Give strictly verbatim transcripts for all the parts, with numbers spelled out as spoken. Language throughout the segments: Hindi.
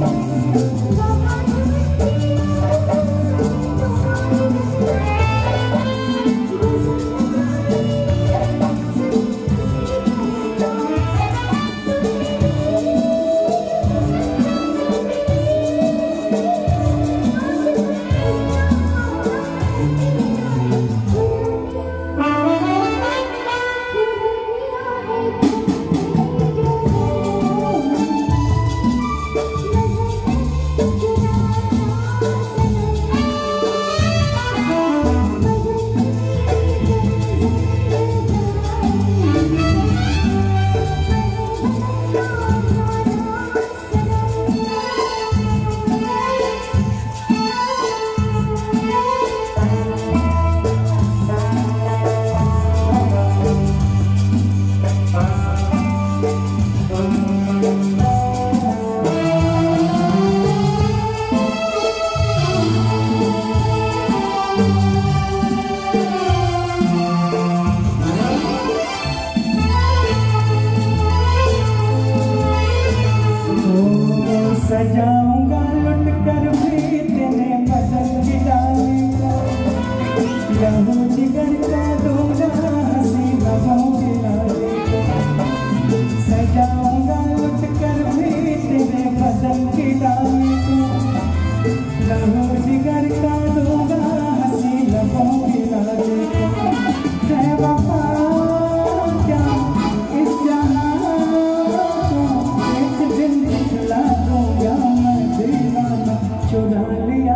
सजाऊंगा लुट कर भी तेरे बदन की डाली को, लहू जिगर का दूंगा हंसी लबों की लाली को। सजाऊंगा लुट कर भी तेरे बदन की डाली को, लहू जिगर का दूंगा हंसी लबों की लाली को। है वफा क्या इस जहां को एक दिन दिखला दूंगा मैं दीवाना। चुरा लिया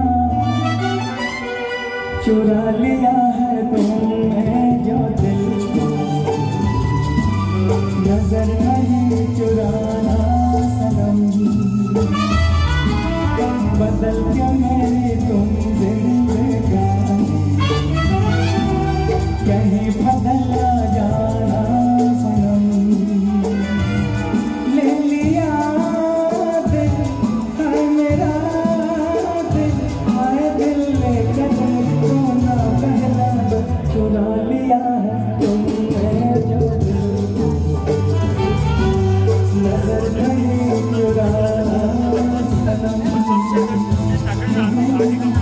चुरा लिया है तुमने जो दिल को, नजर नहीं चुराना सनम। बदल के मेरी तुम जिंदगानी, कहीं बदल जाना सनम। ले लिया दिल है मेरा दिल, आए दिल लेकर मुझको ना कहना दो। चुरा लिया है तुमने जो दिल को, नजर नहीं चुराना सनम।